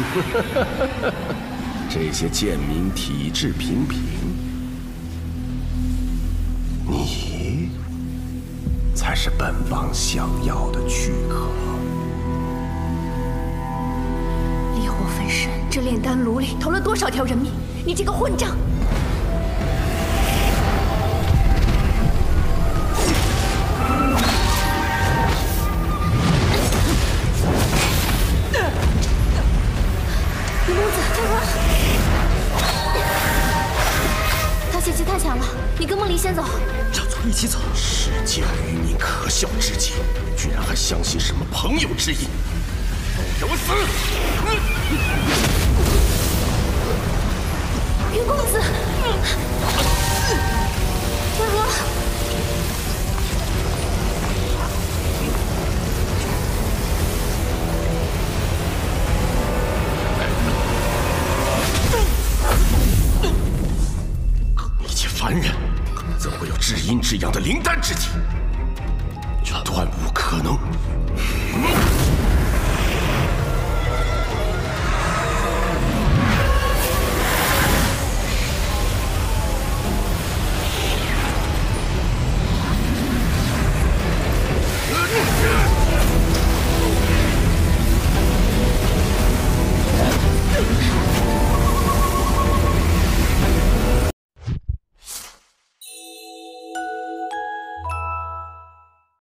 这些贱民体质平平，你才是本王想要的躯壳。 烈火焚身，这炼丹炉里投了多少条人命？你这个混账！ 他血气太强了，你跟梦离先走。 让座一起走。 世间愚民可笑之极，居然还相信什么朋友之意！给我死！ 云公子，天鹅。 凡人怎会有至阴至阳的灵丹之体？断无可能！